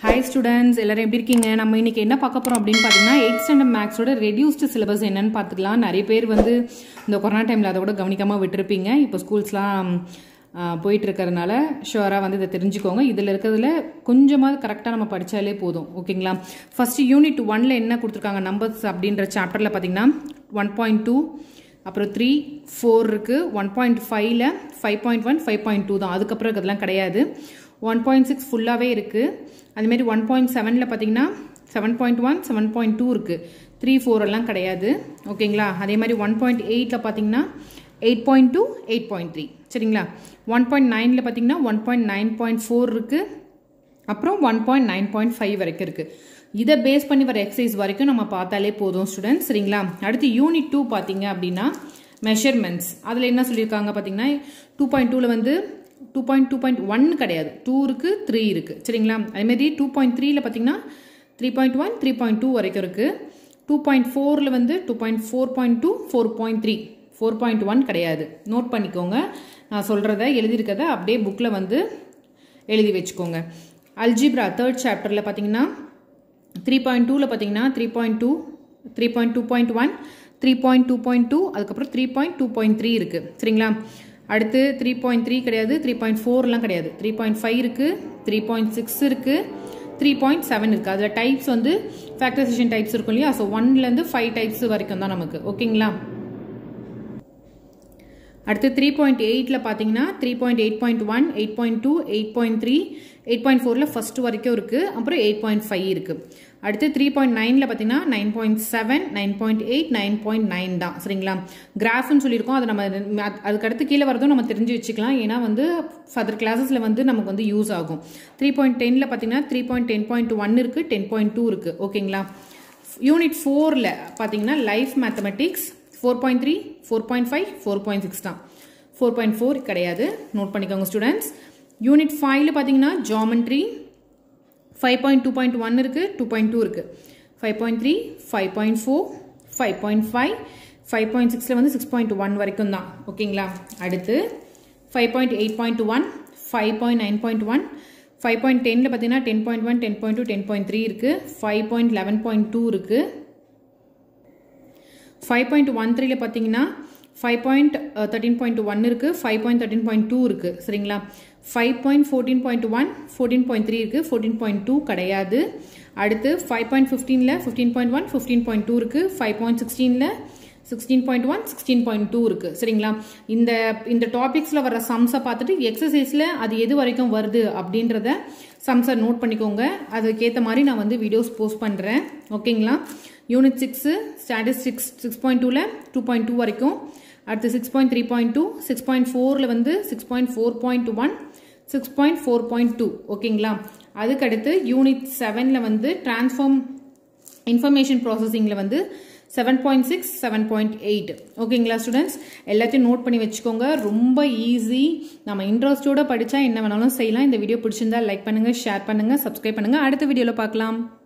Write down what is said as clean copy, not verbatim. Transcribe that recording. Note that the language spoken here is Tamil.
Hi students, எல்லாரும் எப்படி இருக்கீங்க? நம்ம இன்னைக்கு என்ன பார்க்க போறோம் அப்படினு பாத்தீங்கன்னா 8th standard maths ஓட reduced syllabus என்னன்னு பார்த்துக்கலாம். நிறைய பேர் வந்து இந்த கொரோனா டைம்ல அத கூட கவனிக்காம விட்டுருப்பீங்க. இப்போ ஸ்கூல்ஸ்லாம் போயிட்டு இருக்கறனால ஷூரா வந்து இத தெரிஞ்சுக்கோங்க. இதுல இருக்குதுல கொஞ்சமா கரெக்ட்டா நம்ம படிச்சாலே போதும். ஓகேங்களா? ஃபர்ஸ்ட் யூனிட் 1ல என்ன கொடுத்திருக்காங்க நம்பர்ஸ் அப்படிங்கற சாப்டர்ல பாத்தீங்கன்னா 1.2 அப்புறம் 3 4 இருக்கு. 1.5ல 5.1 5.2 தான். அதுக்கு அப்புறம் இதெல்லாம் கிடையாது. 1.6 ஃபுல்லாவே இருக்கு. அதே மாதிரி 1.7ல பாத்தீங்கன்னா 7.1 7.2 இருக்கு. 3 4 எல்லாம் கிடையாது. ஓகேங்களா? அதே மாதிரி 1.8ல பாத்தீங்கன்னா 8.2 8.3 சரிங்களா? 1.9ல பாத்தீங்கன்னா 1.9.4 இருக்கு. அப்புறம் 1.9.5 வரைக்கும் இருக்கு. இத பேஸ் பண்ணி வர எக்ஸசைஸ் வரைக்கும் நம்ம பார்த்தாலே போதும் ஸ்டூடண்ட்ஸ் சரிங்களா? அடுத்து யூனிட் 2 பாத்தீங்க அப்படினா மெஷர்மென்ட்ஸ். அதுல என்ன சொல்லிருக்காங்க பாத்தீங்கன்னா 2.2ல வந்து 2.2.1 கிடையாது. 2 இருக்கு 3 இருக்கு சரிங்களா? அதே மாதிரி 2.3ல பாத்தீங்கன்னா 3.1 3.2 வரைக்கும் இருக்கு. 2.4ல வந்து 2.4.2 4.3 4.1 கிடையாது. நோட் பண்ணிக்கோங்க. நான் சொல்றத எழுதி இருக்கத அப்படியே புக்ல வந்து எழுதி வெச்சுக்கோங்க. அல்ஜிப்ரா 3rd சாப்டர்ல பாத்தீங்கன்னா 3.2ல பாத்தீங்கன்னா 3.2 3.2.1 3.2.2 அதுக்கு அப்புறம் 3.2.3 இருக்கு சரிங்களா? அடுத்து 3.3 கிடையாது. 3.4 எல்லாம் கிடையாது. 3.5 இருக்கு. 3.6 இருக்கு. 3.7 இருக்கு. அதுல டைப்ஸ் வந்து ஃபேக்டரைசேஷன் டைப்ஸ் இருக்கும் இல்லையா? சோ 1ல இருந்து 5 டைப்ஸ் வரைக்கும் தான் நமக்கு. ஓகேங்களா? அடுத்து 3.8ல பாத்தீங்கன்னா 3.8.1 8.2 8.3 8.4ல ஃபர்ஸ்ட் வரைக்கும் இருக்கு. அப்புறம் 8.5 இருக்கு. அடுத்து 3.9ல பாத்தீங்கன்னா 9.7 9.8 9.9 தான் சரிங்களா? கிராஃப்னு சொல்லியிருக்கோம். அது நம்ம அதுக்கு அடுத்து கீழே வரதும் நம்ம தெரிஞ்சு வச்சுக்கலாம். ஏன்னா வந்து ஃபர்தர் கிளாஸஸ்ல வந்து நமக்கு வந்து யூஸ் ஆகும். 3.10ல பாத்தீங்கன்னா 3.10.1 இருக்கு 10.2 இருக்கு. ஓகேங்களா? யூனிட் 4ல பாத்தீங்கன்னா லைஃப் மேத்தமெட்டிக்ஸ் 4.3 4.5 4.6 தான். 4.4 கிடையாது. நோட் பண்ணிக்கோங்க ஸ்டூடெண்ட்ஸ். யூனிட் 5ல பாத்தீங்கன்னா ஜியோமெட்ரி 5.2.1 இருக்கு 2.2 இருக்கு. 5.3 5.4 5.5 5.6ல வந்து 6.1 வரைக்கும் தான். ஓகேங்களா? அடுத்து 5.8.1 5.9.1 5.10ல பாத்தீங்கன்னா 10.1 10.2 10.3 இருக்கு. 5.11.2 இருக்கு. 5.13ல பாத்தீங்கன்னா 5.13.1 இருக்கு. 5.13.2 இருக்கு சரிங்களா? 5.14.1 14.3 இருக்கு. 14.2 கிடையாது. அடுத்து 5.15ல 15.1 15.2 இருக்கு. 5.16ல 16.1 16.2 இருக்கு சரிங்களா? இந்த டாபிக்ஸ்ல வர சம்ஸை பார்த்துட்டு எக்ஸசைஸ்ல அது எது வரைக்கும் வருது அப்படின்றத சம்ஸை நோட் பண்ணிக்கோங்க. அதுக்கேற்ற மாதிரி நான் வந்து வீடியோஸ் போஸ்ட் பண்றேன். ஓகேங்களா? யூனிட் 6 ஸ்டாட்டிஸ்டிக்ஸ் 6.2ல 2.2 வரைக்கும். அடுத்து 6.3.2 6.4ல வந்து 6.4.1 6.4.2 ஓகேங்களா? அதுக்கு அடுத்து யூனிட் 7ல வந்து டிரான்ஸ்ஃபார்ம் இன்ஃபர்மேஷன் ப்ராசஸிங்ல வந்து 7.6 7.8 ஓகேங்களா ஸ்டூடெண்ட்ஸ்? எல்லாத்தையும் நோட் பண்ணி வச்சுக்கோங்க. ரொம்ப ஈஸி. நம்ம இன்ட்ரெஸ்டோட படிச்சா என்ன வேணாலும் செய்யலாம். இந்த வீடியோ பிடிச்சிருந்தா லைக் பண்ணுங்க, ஷேர் பண்ணுங்க, சப்ஸ்கிரைப் பண்ணுங்க. அடுத்த வீடியோல பார்க்கலாம்.